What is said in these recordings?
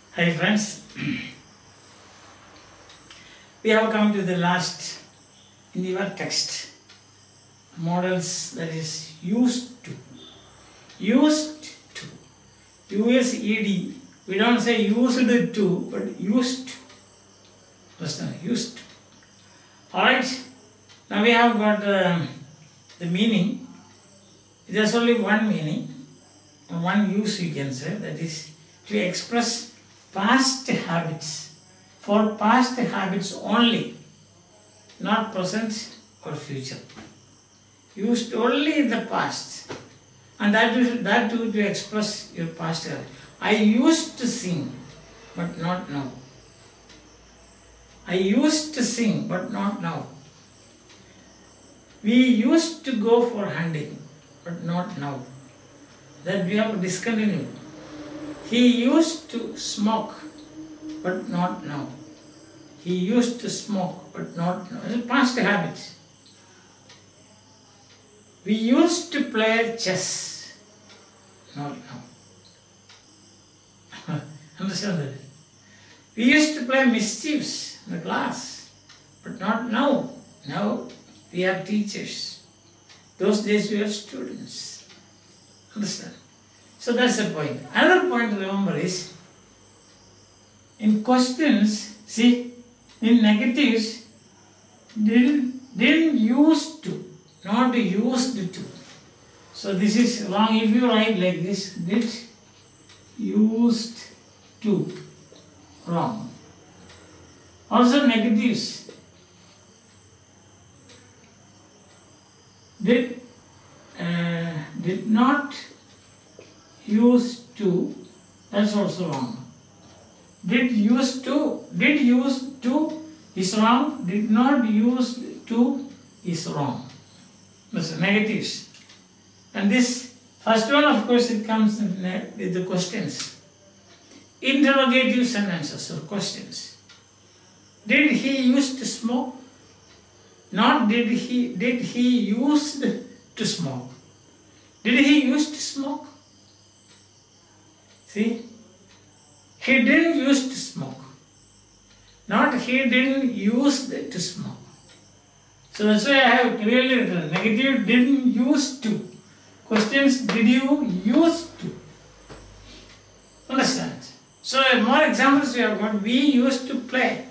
Hi friends, we have come to the last in your text. Models, that is used to. Used to. USED. We don't say used to, but used to. Understand? Used to. Alright. Now we have got the meaning. There's only one meaning, one use you can say, that is to express past habits, for past habits only, not present or future. Used only in the past, and that too to express your past habit. I used to sing, but not now. I used to sing, but not now. We used to go for hunting, but not now. That we have discontinued. He used to smoke, but not now. He used to smoke, but not now. It's past habits. We used to play chess, not now. Understand that? We used to play mischiefs in the class, but not now. Now we are teachers. Those days we were students. Understand? So that's the point. Another point to remember is, in questions, see, in negatives, didn't used to, not used to. So this is wrong. If you write like this, did used to, wrong. Also negatives, did not used to, that's also wrong. Did used to is wrong, did not used to is wrong. That's negatives. And this first one, of course, it comes with the questions. Interrogative sentences or questions. Did he used to smoke? Not did he used to smoke. Did he used to smoke? See? He didn't used to smoke. Not he didn't used to smoke. So that's why I have clearly written negative didn't used to. Questions, did you used to? Understand? So more examples we have got. We used to play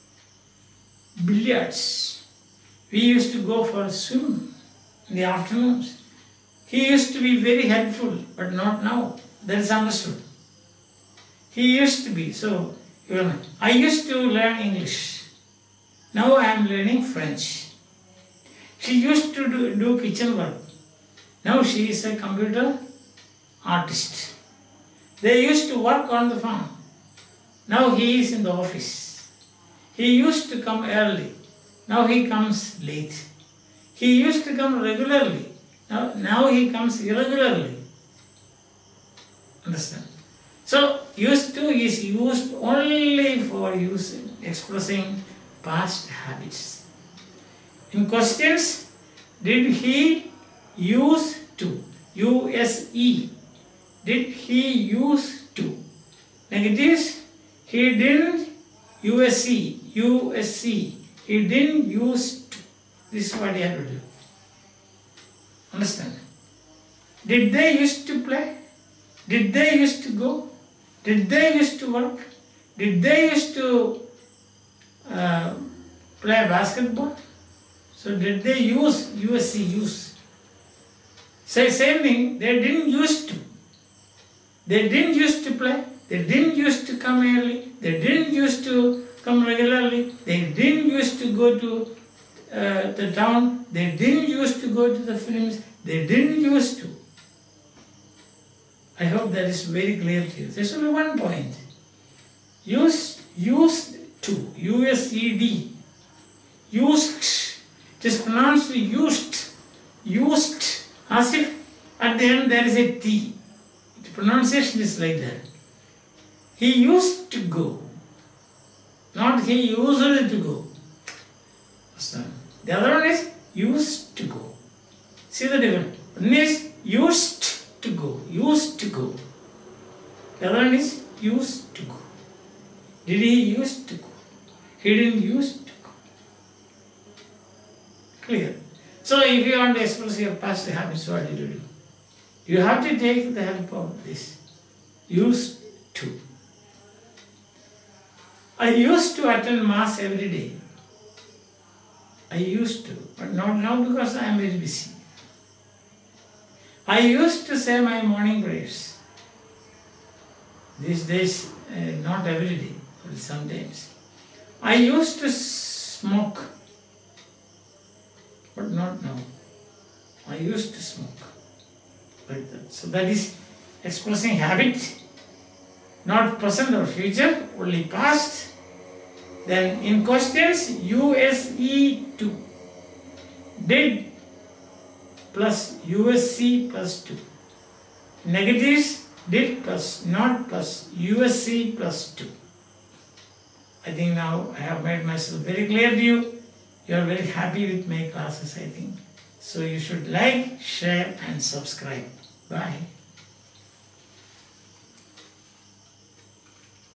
billiards. We used to go for a swim in the afternoons. He used to be very helpful, but not now. That is understood. He used to be. So, I used to learn English. Now I am learning French. She used to do kitchen work. Now she is a computer artist. They used to work on the farm. Now he is in the office. He used to come early. Now he comes late. He used to come regularly. Now he comes irregularly. Understand? So, used to is used only for expressing past habits. In questions, did he use to? USE. Did he use to? Negatives, he didn't. USC. He didn't use to. This is what you have to do. Understand? Did they used to play? Did they used to go? Did they used to work? Did they used to play basketball? So did they use? USC use. Say same thing. They didn't used to. They didn't used to play. They didn't used to come early. They didn't used to come regularly. They didn't used to go to the town. They didn't used to go to the films. They didn't used to. I hope that is very clear to you. There's only one point. Used to. USED. Used. Just pronounced used. Used. As if at the end there is a T. The pronunciation is like that. He used to go. Not he used to go. The other one is used to go. See the difference? One is used to go. Used to go. The other one is used to go. Did he used to go? He didn't used to go. Clear? So if you want to express your past habits, what do? You have to take the help of this. Used to. I used to attend mass every day. I used to, but not now because I am very busy. I used to say my morning prayers. These days, not every day, but sometimes. I used to smoke, but not now. I used to smoke. Like that. So that is expressing habit, not present or future, only past. Then in questions, USE 2. Did plus USC plus 2. Negatives, did plus not plus USC plus 2. I think now I have made myself very clear to you. You are very happy with my classes, I think. So you should like, share and subscribe. Bye.